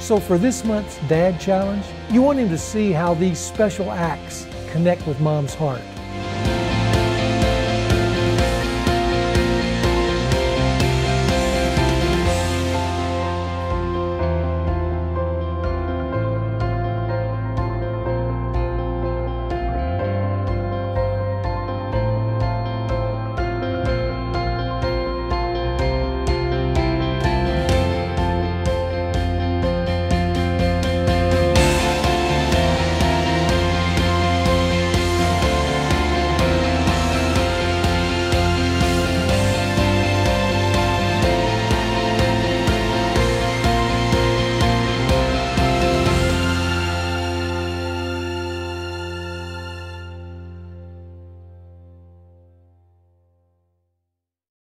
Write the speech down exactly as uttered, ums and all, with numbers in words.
So for this month's Dad Challenge, you want him to see how these special acts connect with Mom's heart.